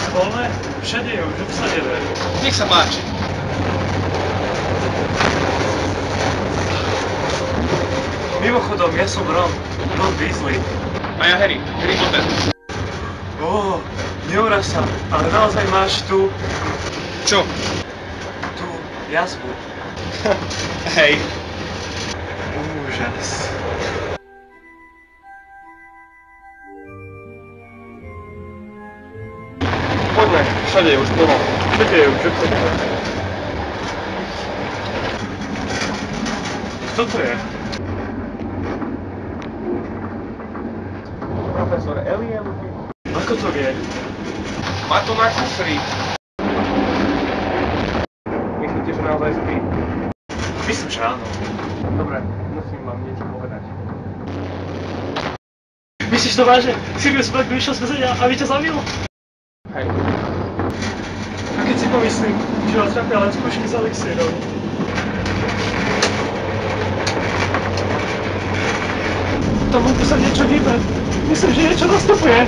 škole, všade je už obsadené. Nech sa páči. Mimochodom, ja som Ron Weasley. A ja Harry Potter. Neuráž sa, ale naozaj máš tu... Čo? Tú jazvu. Hej. Úžas. Poďme, všade je už plno. Všade je už obsadené. Kto to je? Profesor Alien. Ako to vie? Má to na kufri. Myslíte, že naozaj spí? Myslím, že áno. Dobre, musím vám niečo povedať. Myslíš to vážne? Sirius Black vyšiel z väzenia a ťa zabil? Hej. A keď si pomyslím, že vás trápia len skúšky s elixírom. Tam vonku sa niečo hýbe. Myslím, že niečo nastupuje.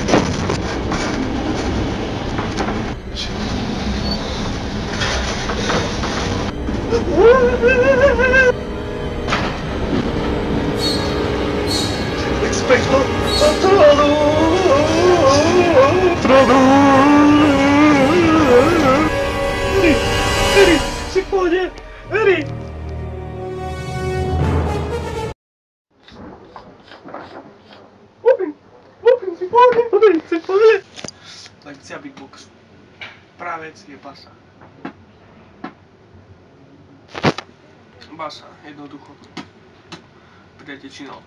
Expecto Patronum! Harry, si v pohode! Harry! Lupin, si v pohode! Lupin, si v pohode! Lekcia Big Box. Právec je basa. Basa, jednoducho. Pridajte činel.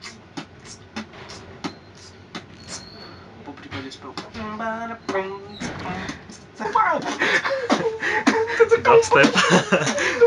Po prípade spevka. Dubstep.